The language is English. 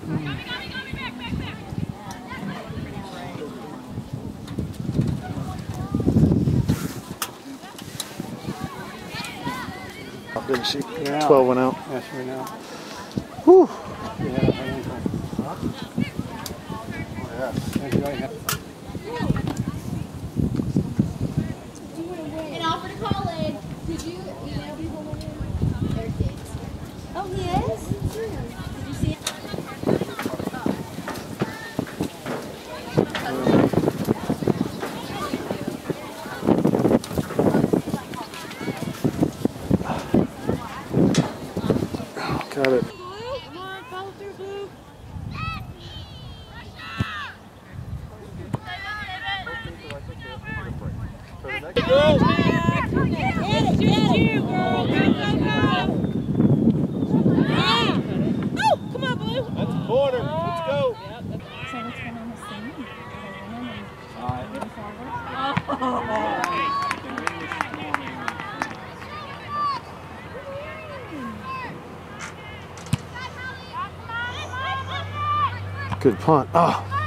Didn't she? 12 went out. Yes, right now. Whew. Yeah, huh? Oh, yeah. That's right. And offer to college. Did you email people when you their dates? Oh, he is? Did you see it? Got it. Come on, follow through, Blue. Go! It's you, girl. Go, go, go. Oh, come on, Blue. That's a corner. Let's go. So what's going on with Sam? Good punt. Oh.